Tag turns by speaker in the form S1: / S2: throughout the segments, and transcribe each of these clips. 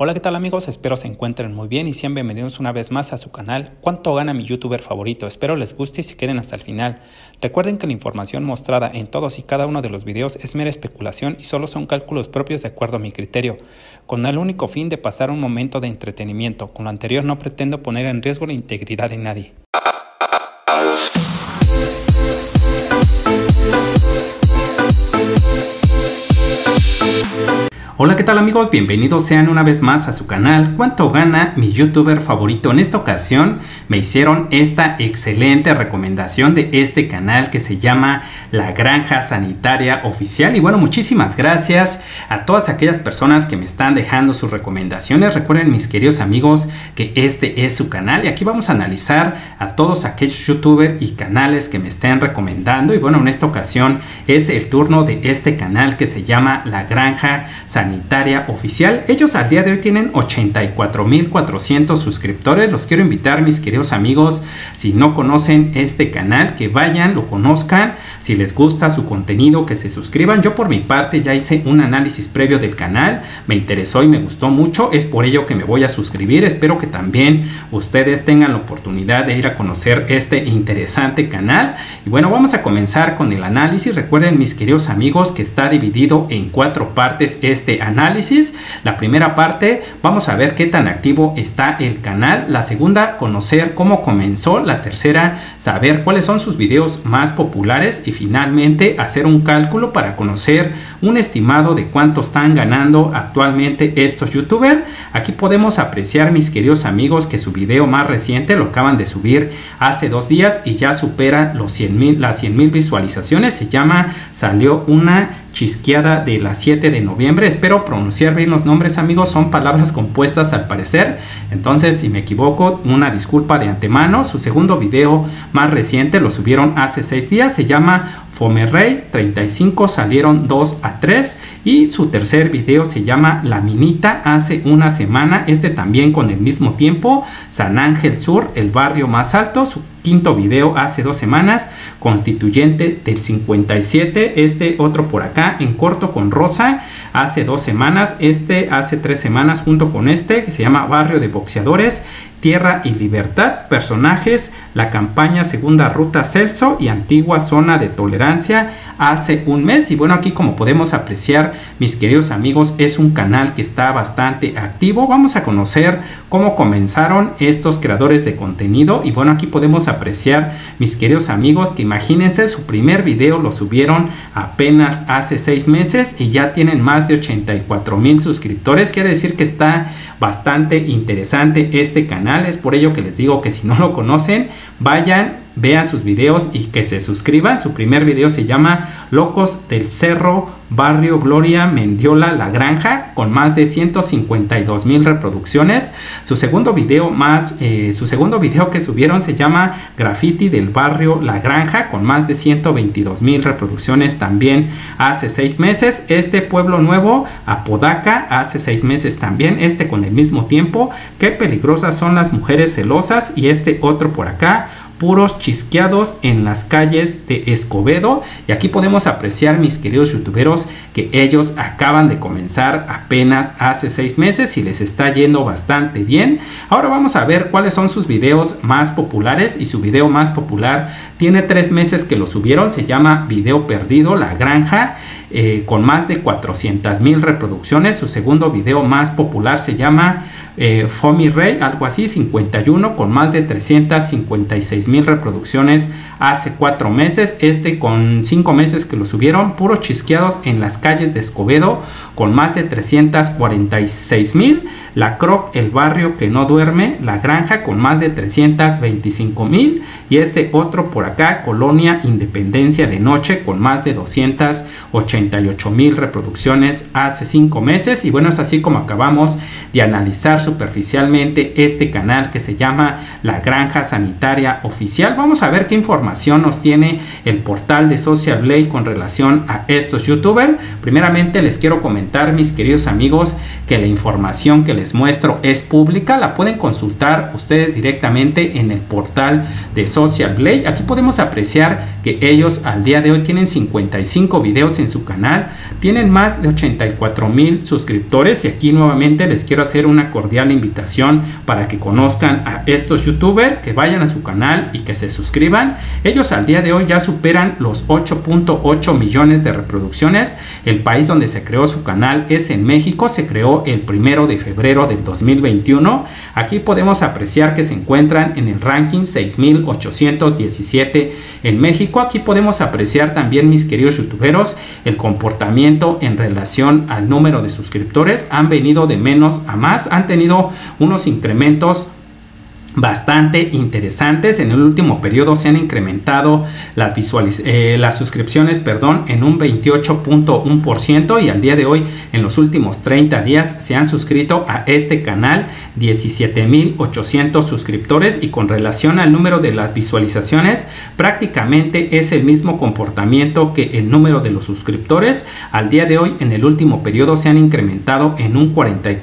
S1: Hola, ¿qué tal amigos? Espero se encuentren muy bien y sean bienvenidos una vez más a su canal ¿Cuánto gana mi youtuber favorito? Espero les guste y se queden hasta el final. Recuerden que la información mostrada en todos y cada uno de los videos es mera especulación y solo son cálculos propios de acuerdo a mi criterio, con el único fin de pasar un momento de entretenimiento. Con lo anterior no pretendo poner en riesgo la integridad de nadie. Hola, ¿qué tal amigos? Bienvenidos sean una vez más a su canal ¿Cuánto gana mi youtuber favorito? En esta ocasión me hicieron esta excelente recomendación de este canal que se llama La Granja Sanitaria Oficial. Y bueno, muchísimas gracias a todas aquellas personas que me están dejando sus recomendaciones. Recuerden, mis queridos amigos, que este es su canal y aquí vamos a analizar a todos aquellos youtubers y canales que me estén recomendando. Y bueno, en esta ocasión es el turno de este canal que se llama La Granja Sanitaria Oficial. Ellos al día de hoy tienen 84,400 suscriptores. Los quiero invitar, mis queridos amigos, si no conocen este canal, que vayan, lo conozcan. Si les gusta su contenido, que se suscriban. Yo por mi parte ya hice un análisis previo del canal, me interesó y me gustó mucho, es por ello que me voy a suscribir. Espero que también ustedes tengan la oportunidad de ir a conocer este interesante canal. Y bueno, vamos a comenzar con el análisis. Recuerden, mis queridos amigos, que está dividido en 4 partes este análisis. La primera parte, vamos a ver qué tan activo está el canal. La segunda, conocer cómo comenzó. La tercera, saber cuáles son sus videos más populares. Y finalmente, hacer un cálculo para conocer un estimado de cuánto están ganando actualmente estos youtubers. Aquí podemos apreciar, mis queridos amigos, que su video más reciente lo acaban de subir hace 2 días y ya supera los 100,000, las 100,000 visualizaciones. Se llama Salió una chisqueada de las 7 de noviembre. Espero pronunciar bien los nombres, amigos, son palabras compuestas al parecer, entonces si me equivoco, una disculpa de antemano. Su segundo video más reciente lo subieron hace 6 días, se llama Fomerrey 35, salieron 2 a 3, y su tercer video se llama La Minita, hace una semana, este también con el mismo tiempo. San Ángel Sur, el barrio más alto, su quinto video hace 2 semanas, Constituyente del 57, este otro por acá en corto con Rosa, hace 2 semanas, este hace 3 semanas junto con este que se llama Barrio de Boxeadores, Tierra y Libertad, Personajes, La Campaña Segunda Ruta Celso y Antigua Zona de Tolerancia, hace un mes. Y bueno, aquí como podemos apreciar, mis queridos amigos, es un canal que está bastante activo. Vamos a conocer cómo comenzaron estos creadores de contenido. Y bueno, aquí podemos apreciar, mis queridos amigos, que imagínense, su primer video lo subieron apenas hace 6 meses y ya tienen más de 84,000 suscriptores. Quiere decir que está bastante interesante este canal. Es por ello que les digo que si no lo conocen, vayan, vean sus videos y que se suscriban. Su primer video se llama Locos del Cerro, Barrio Gloria, Mendiola, La Granja, con más de 152,000 reproducciones. Su segundo video que subieron se llama Graffiti del Barrio La Granja, con más de 122,000 reproducciones también hace 6 meses. Este Pueblo Nuevo, Apodaca, hace 6 meses también, este con el mismo tiempo. Qué peligrosas son las mujeres celosas, y este otro por acá, Puros Chisqueados en las calles de Escobedo. Y aquí podemos apreciar, mis queridos youtuberos, que ellos acaban de comenzar apenas hace 6 meses y les está yendo bastante bien. Ahora vamos a ver cuáles son sus videos más populares, y su video más popular tiene 3 meses que lo subieron, se llama Video Perdido, La Granja, con más de 400,000 reproducciones. Su segundo video más popular se llama Fomerrey, algo así, 51, con más de 356,000 reproducciones hace 4 meses. Este con 5 meses que lo subieron, Puros Chisqueados en las calles de Escobedo, con más de 346,000. La Croc, el barrio que no duerme, La Granja, con más de 325,000. Y este otro por acá, Colonia Independencia de Noche, con más de 288,000 reproducciones hace 5 meses. Y bueno, es así como acabamos de analizar superficialmente este canal que se llama La Granja Sanitaria Oficial. Vamos a ver qué información nos tiene el portal de Social Blade con relación a estos youtubers. Primeramente les quiero comentar, mis queridos amigos, que la información que les muestro es pública, la pueden consultar ustedes directamente en el portal de Social Blade. Aquí podemos apreciar que ellos al día de hoy tienen 55 videos en su canal canal. Tienen más de 84,000 suscriptores y aquí nuevamente les quiero hacer una cordial invitación para que conozcan a estos youtubers, que vayan a su canal y que se suscriban. Ellos al día de hoy ya superan los 8.8 millones de reproducciones. El país donde se creó su canal es en México, se creó el 1 de febrero del 2021. Aquí podemos apreciar que se encuentran en el ranking 6,817 en México. Aquí podemos apreciar también, mis queridos youtuberos, el comportamiento en relación al número de suscriptores. Han venido de menos a más, han tenido unos incrementos bastante interesantes. En el último periodo se han incrementado las suscripciones, en un 28.1%, y al día de hoy, en los últimos 30 días, se han suscrito a este canal 17,800 suscriptores, y con relación al número de las visualizaciones prácticamente es el mismo comportamiento que el número de los suscriptores. Al día de hoy, en el último periodo, se han incrementado en un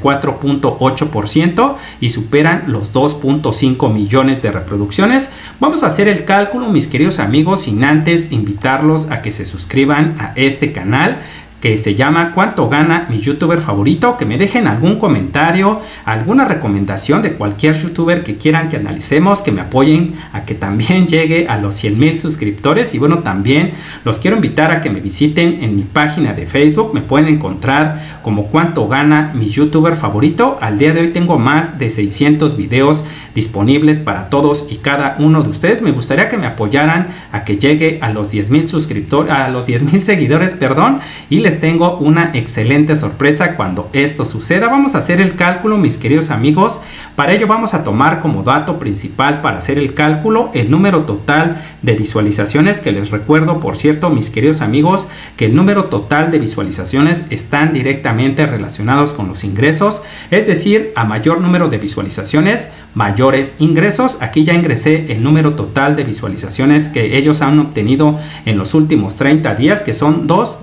S1: 44.8% y superan los 2.5 millones de reproducciones. Vamos a hacer el cálculo, mis queridos amigos, sin antes invitarlos a que se suscriban a este canal que se llama ¿Cuánto gana mi youtuber favorito? Que me dejen algún comentario, alguna recomendación de cualquier youtuber que quieran que analicemos, que me apoyen a que también llegue a los 100,000 suscriptores. Y bueno, también los quiero invitar a que me visiten en mi página de Facebook. Me pueden encontrar como ¿Cuánto gana mi youtuber favorito? Al día de hoy tengo más de 600 videos disponibles para todos y cada uno de ustedes. Me gustaría que me apoyaran a que llegue a los 10,000 suscriptores, a los 10,000 seguidores, y les tengo una excelente sorpresa cuando esto suceda. Vamos a hacer el cálculo, mis queridos amigos. Para ello vamos a tomar como dato principal para hacer el cálculo el número total de visualizaciones, que les recuerdo, por cierto, mis queridos amigos, que el número total de visualizaciones están directamente relacionados con los ingresos, es decir, a mayor número de visualizaciones, mayores ingresos. Aquí ya ingresé el número total de visualizaciones que ellos han obtenido en los últimos 30 días, que son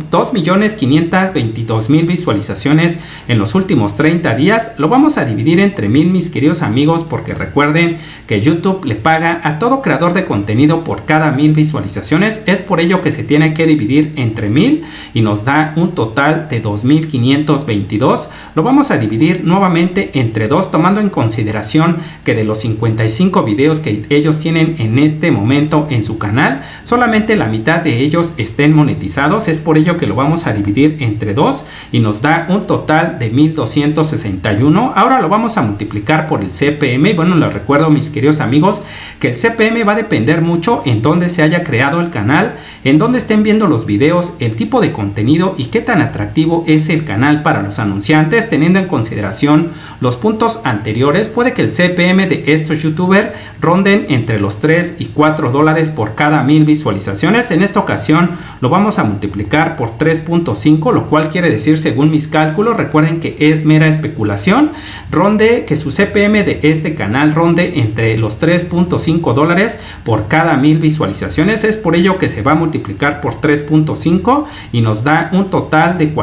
S1: 2,522,000 visualizaciones en los últimos 30 días. Lo vamos a dividir entre 1,000, mis queridos amigos, porque recuerden que YouTube le paga a todo creador de contenido por cada 1,000 visualizaciones. Es por ello que se tiene que dividir entre 1,000 y nos da un total de 2,522. Lo vamos a dividir nuevamente entre 2, tomando en consideración que de los 55 videos que ellos tienen en este momento en su canal, solamente la mitad de ellos estén monetizados. Es por ello que lo vamos a dividir entre 2 y nos da un total de 1,261. Ahora lo vamos a multiplicar por el CPM. Y bueno, les recuerdo, mis queridos amigos, que el CPM va a depender mucho en dónde se haya creado el canal, en dónde estén viendo los videos, el tipo de contenido y qué tan atractivo es el canal para los anunciantes. Teniendo en consideración los puntos anteriores, puede que el CPM de estos youtubers ronden entre los 3 y 4 dólares por cada 1,000 visualizaciones. En esta ocasión lo vamos a multiplicar por 3.5, lo cual quiere decir, según mis cálculos, recuerden que es mera especulación, que su CPM de este canal ronde entre los 3.5 dólares por cada 1,000 visualizaciones. Es por ello que se va a multiplicar por 3.5 y nos da un total de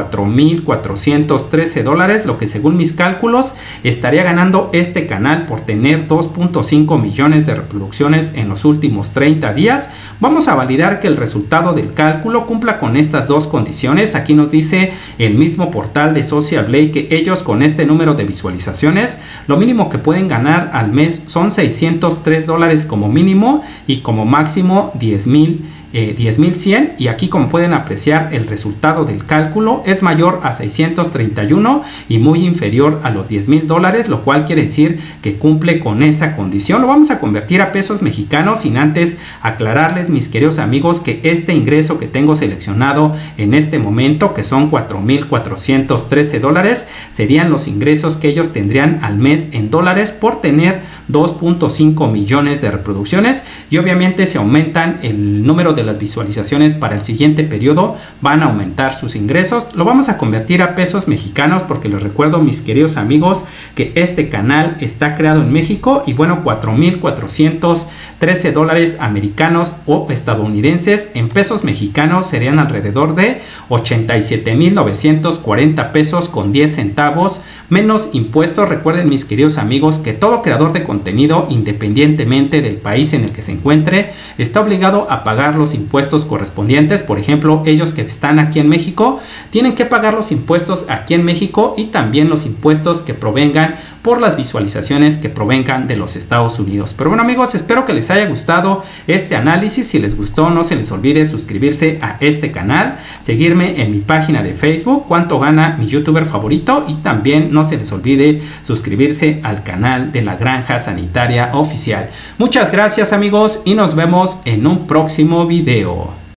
S1: 4,413 dólares, lo que según mis cálculos estaría ganando este canal por tener 2.5 millones de reproducciones en los últimos 30 días. Vamos a validar que el resultado del cálculo cumpla con estas dos condiciones. Aquí nos dice el mismo portal de Social Blade que ellos, con este número de visualizaciones, lo mínimo que pueden ganar al mes son 603 dólares como mínimo y como máximo 10,100, y aquí, como pueden apreciar, el resultado del cálculo es mayor a 631 y muy inferior a los 10,000 dólares, lo cual quiere decir que cumple con esa condición. Lo vamos a convertir a pesos mexicanos, sin antes aclararles, mis queridos amigos, que este ingreso que tengo seleccionado en este momento, que son 4,413 dólares, serían los ingresos que ellos tendrían al mes en dólares por tener 2.5 millones de reproducciones. Y obviamente, si aumentan el número de las visualizaciones para el siguiente periodo, van a aumentar sus ingresos. Lo vamos a convertir a pesos mexicanos, porque les recuerdo, mis queridos amigos, que este canal está creado en México. Y bueno, 4,413 dólares americanos o estadounidenses en pesos mexicanos serían alrededor de 87,940 pesos con 10 centavos menos impuestos. Recuerden, mis queridos amigos, que todo creador de contenido, independientemente del país en el que se encuentre, está obligado a pagar los impuestos correspondientes. Por ejemplo, ellos que están aquí en México tienen que pagar los impuestos aquí en México y también los impuestos que provengan por las visualizaciones que provengan de los Estados Unidos. Pero bueno, amigos, espero que les haya gustado este análisis. Si les gustó, no se les olvide suscribirse a este canal, seguirme en mi página de Facebook, Cuánto Gana Mi Youtuber Favorito, y también no se les olvide suscribirse al canal de La Granja Sanitaria Oficial. Muchas gracias, amigos, y nos vemos en un próximo video.